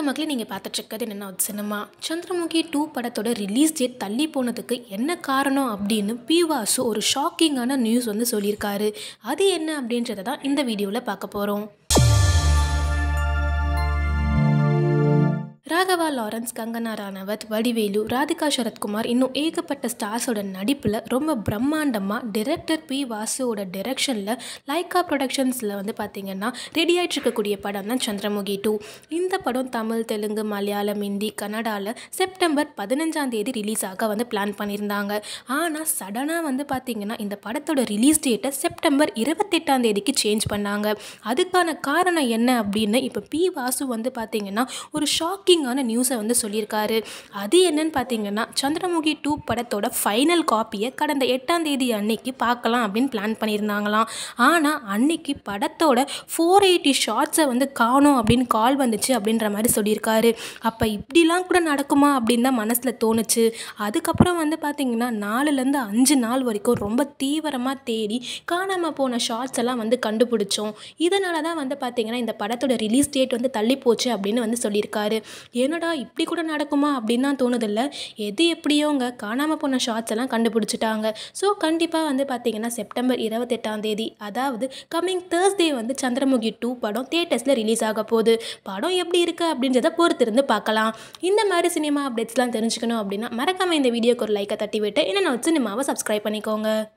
மக்களே நீங்கள் பார்த்துட்ருக்கிறது என்னென்ன ஒரு சினிமா சந்திரமுகி 2 படத்தோட ரிலீஸ் டேட் தள்ளி போனதுக்கு என்ன காரணம் அப்படின்னு பி வாசு ஒரு ஷாக்கிங்கான நியூஸ் வந்து சொல்லியிருக்காரு. அது என்ன அப்படின்றத தான் இந்த வீடியோவில் பார்க்க போகிறோம். ராகவா லாரன்ஸ், கங்கனா ராணவத், வடிவேலு, ராதிகா சரத்குமார் இன்னும் ஏகப்பட்ட ஸ்டார்ஸோட நடிப்பில் ரொம்ப பிரம்மாண்டமாக டிரெக்டர் பி வாசுவோட டிரெக்ஷனில் லைக்கா ப்ரொடக்ஷன்ஸில் வந்து பார்த்திங்கன்னா ரெடி ஆகிட்டு இருக்கக்கூடிய படம் தான் சந்திரமுகி 2. இந்த படம் தமிழ், தெலுங்கு, மலையாளம், ஹிந்தி, கன்னடாவில் செப்டம்பர் 15 ரிலீஸ் ஆக வந்து பிளான் பண்ணியிருந்தாங்க. ஆனால் சடனாக வந்து பார்த்திங்கன்னா இந்த படத்தோட ரிலீஸ் டேட்டை செப்டம்பர் 28 சேஞ்ச் பண்ணாங்க. அதுக்கான காரணம் என்ன அப்படின்னு இப்போ பி வாசு வந்து பார்த்திங்கன்னா ஒரு ஷாக்கிங் நியூஸை வந்து சொல்லியிருக்காரு. அது என்னன்னு பார்த்தீங்கன்னா சந்திரமுகி 2 படத்தோட ஃபைனல் காப்பியை கடந்த 8 அன்னைக்கு பார்க்கலாம் அப்படின்னு பிளான் பண்ணியிருந்தாங்களாம். ஆனால் அன்னைக்கு படத்தோட 480 ஷார்ட்ஸை வந்து காணோம் அப்படின்னு கால் வந்துச்சு அப்படின்ற மாதிரி சொல்லியிருக்காரு. அப்போ இப்படிலாம் கூட நடக்குமா அப்படின்னு தான் மனசில் தோணுச்சு. அதுக்கப்புறம் வந்து பார்த்திங்கன்னா 4லேருந்து 5 நாள் வரைக்கும் ரொம்ப தீவிரமாக தேடி காணாமல் போன ஷார்ட்ஸ் எல்லாம் வந்து கண்டுபிடிச்சோம். இதனால தான் வந்து பார்த்திங்கன்னா இந்த படத்தோட ரிலீஸ் டேட் வந்து தள்ளி போச்சு அப்படின்னு வந்து சொல்லியிருக்காரு. என்னடா இப்படி கூட நடக்குமா அப்படின்னு தான் தோணுதில்ல. எது எப்படியோங்க காணாமல் போன ஷார்ட்ஸ் எல்லாம் கண்டுபிடிச்சிட்டாங்க. ஸோ கண்டிப்பாக வந்து பார்த்திங்கன்னா செப்டம்பர் 28 அதாவது கம்மிங் தேர்ஸ்டே வந்து சந்திரமுகி 2 படம் தியேட்டர்ஸில் ரிலீஸ் ஆக போகுது. படம் எப்படி இருக்குது அப்படின்றத பொறுத்திருந்து பார்க்கலாம். இந்த மாதிரி சினிமா அப்டேட்ஸ்லாம் தெரிஞ்சுக்கணும் அப்படின்னா மறக்காமல் இந்த வீடியோக்கு ஒரு லைக்கை தட்டி விட்டு என்னென்ன சினிமாவை சப்ஸ்கிரைப் பண்ணிக்கோங்க.